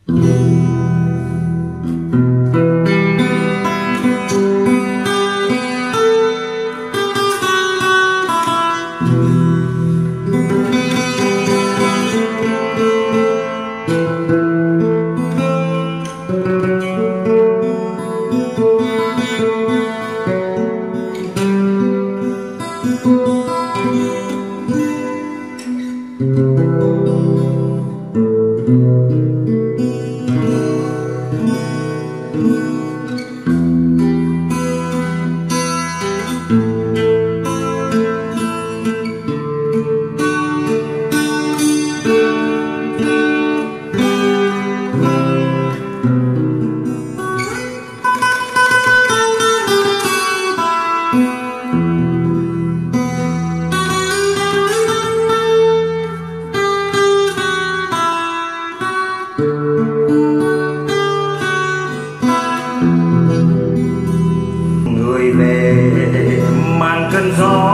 Người về mang cơn gió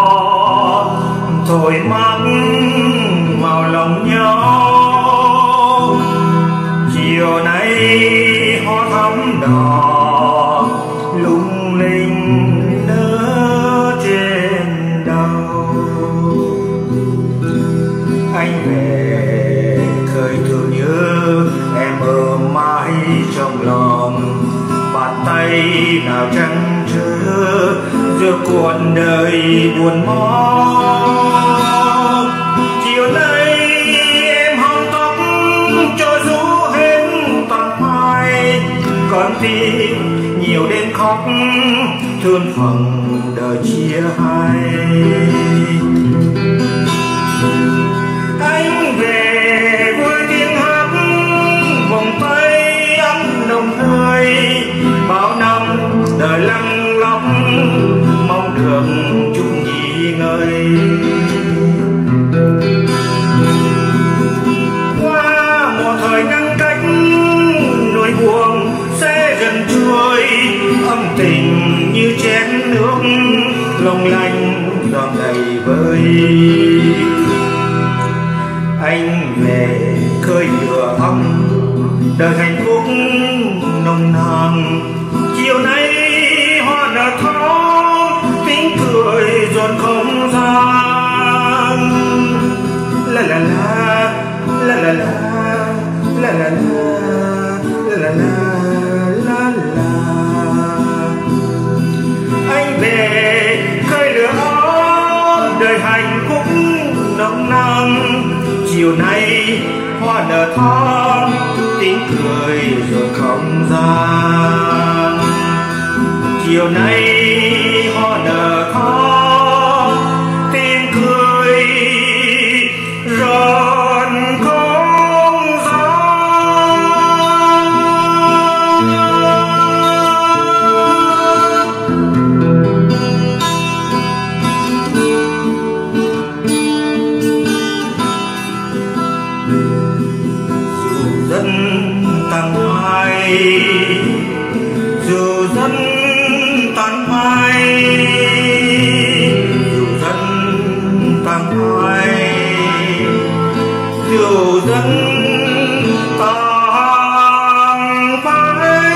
thổi mát vào lòng nhau. Chiều nay hoa thắm đỏ lung linh nở trên đầu. Anh về khơi thương nhớ em ở mãi trong lòng. Bàn tay nào trắng trớ giữa cuộc đời buồn mong. Chiều nay em hong tóc cho rũ hết tàn phai, còn tim nhiều đêm khóc thương phần đời chia hai. Anh về với tiếng hát vòng tay ấm nồng hơi. Bao năm đời lặng lóc mong được chút nghỉ ngơi. Qua một thời ngăn cách nỗi buồn sẽ dần trôi. Âm tình như chén nước long lanh giọt đầy vơi. Anh về khơi lửa ấm đời hạnh phúc nồng nàn. Chiều nay hoa nở thắm tiếng cười dồn không gian. La la la la la la la la la la la la. Anh về khơi lửa ấm đời hạnh phúc nồng nàn. Chiều nay hoa nở thắm tiếng cười rồi không gian. Chiều nay hoa nở thắm tiếng cười rồi không gian. Dù dân tăng hoài, dù dân tan hoài, dù dân tan hoài, dù dân tan hoài.